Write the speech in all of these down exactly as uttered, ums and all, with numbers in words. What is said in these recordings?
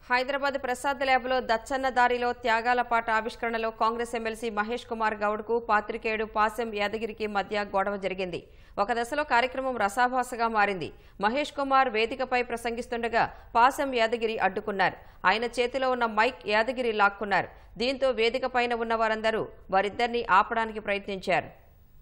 హైదరాబాద్ ప్రసాద్ ల్యాబ్లో దచ్చన్న దారిలో త్యాగాల పాట ఆవిష్కరణలో కాంగ్రెస్ ఎమ్మెల్సీ మహేష్ కుమార్ గౌడ్కు పాత్రికేయుడు పాసెం యాదగిరికి మధ్య గొడవ జరిగింది. ఒక దశలో కార్యక్రమం రసాభాసగా మారింది. మహేష్ కుమార్ వేదికపై ప్రసంగిస్తుండగా పాసెం యాదగిరి అడ్డుకున్నారు. ఆయన చేతిలో ఉన్న మైక్ యాదగిరి లాక్కున్నారు. దీంతో వేదికపైన ఉన్న వారందరూ వారిద్దరిని ఆపడానికి ప్రయత్నించారు.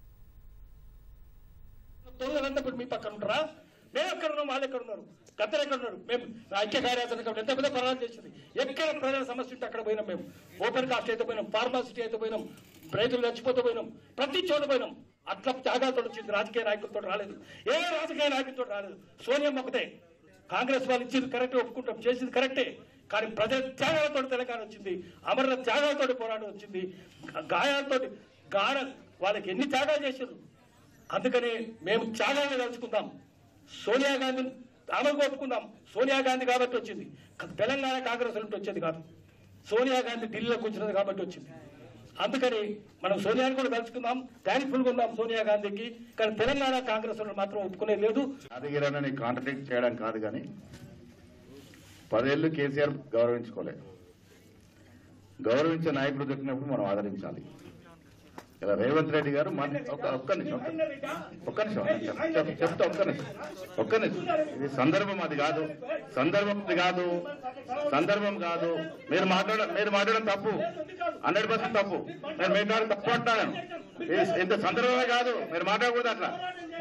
గద్దరు ఎక్కడ ఉన్నారు? మేము ఐక్య కార్యాచరణ ఎంత పెద్ద పరాలు చేసింది. ఎక్కడ ప్రజల సమస్య ఉంటే అక్కడ పోయినాం. మేము ఓపెన్ కాస్ట్ అయితే పోయినాం, ఫార్మాసిటీ అయితే పోయినాం, రైతులు చచ్చిపోతూ పోయినాం, ప్రతి చోట పోయినాం. అట్లా త్యాగాలతో వచ్చింది. రాజకీయ నాయకులతో రాలేదు, ఏ రాజకీయ నాయకులతో రాలేదు. సోనియా ఒకటే. కాంగ్రెస్ వాళ్ళు ఇచ్చింది కరెక్టే, ఒప్పుకుంటాం, చేసింది కరెక్టే. కానీ ప్రజల త్యాగాలతో తెలంగాణ వచ్చింది. అమరుల త్యాగాలతో పోరాటం వచ్చింది. గాయాలతో గాఢ వాళ్ళకి ఎన్ని త్యాగాలు చేశారు. అందుకని మేము త్యాగాలను తలుచుకుందాం. సోనియా గాంధీని ఆమెకు ఒప్పుకుందాం. సోనియా గాంధీ కాబట్టి వచ్చింది. తెలంగాణ కాంగ్రెస్ నుండి వచ్చేది కాదు. సోనియా గాంధీ ఢిల్లీలోకి వచ్చినది కాబట్టి వచ్చింది. అందుకని మనం సోనియాని కూడా తలుచుకుందాం, థ్యాంక్ఫుల్గా ఉందాం సోనియా గాంధీకి. కానీ తెలంగాణ కాంగ్రెస్ మాత్రం ఒప్పుకునేది లేదు. యాదగిరిని కాంట్రడిక్ట్ చేయడం కాదు, కానీ పదేళ్లు కేసీఆర్ గౌరవించుకోలే. గౌరవించే నాయకుడు దొరికినప్పుడు మనం ఆదరించాలి. ఇలా రేవంత్ రెడ్డి గారు ఒక్క నిమిషం ఒక్క నిమిషం చెప్తా ఒక్క నిమిషం ఒక్క నిమిషం ఇది సందర్భం అది కాదు సందర్భం అది కాదు సందర్భం కాదు మీరు మాట్లాడ మీరు మాట్లాడడం తప్పు, హండ్రెడ్ పర్సెంట్ తప్పు. నేను మీ కాదు తప్పు అంటాను. ఇంత సందర్భమే కాదు, మీరు మాట్లాడకూడదు. అట్లా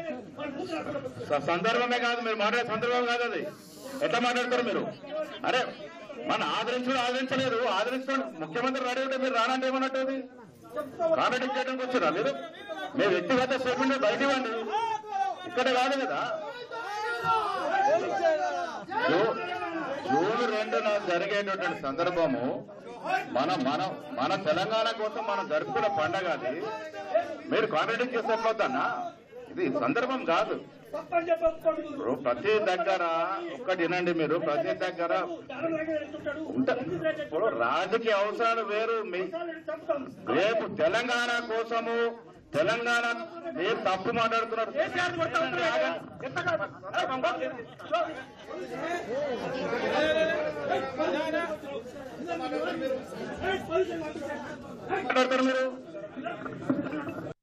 సందర్భమే కాదు, మీరు మాట్లాడే సందర్భం కాదు. అది ఎట్లా మాట్లాడతారు మీరు? అరే మన ఆదరించడం ఆదరించలేదు, ఆదరించడం ముఖ్యమంత్రి రెడీ ఉంటే మీరు రానంటే ఏమన్నట్టు? అది కాంట్రాక్ట్ చేయడానికి వచ్చారా మీరు? మీ వ్యక్తిగత స్టేట్మెంట్ బయట ఇవ్వండి, ఇక్కడ కాదు కదా. జూన్ రెండున జరిగేటటువంటి సందర్భము మన మన మన తెలంగాణ కోసం మనం జరుపుకున్న పండగ. అది మీరు కాంట్రాక్ట్ చేసేపోతానా? ఇది సందర్భం కాదు. ప్రతి దగ్గర ఒక్కటి వినండి, మీరు ప్రతి దగ్గర ఇప్పుడు రాజకీయ అవసరాలు వేరు. రేపు తెలంగాణ కోసము తెలంగాణ మీరు తప్పు మాట్లాడుతున్నారు. మాట్లాడతారు మీరు.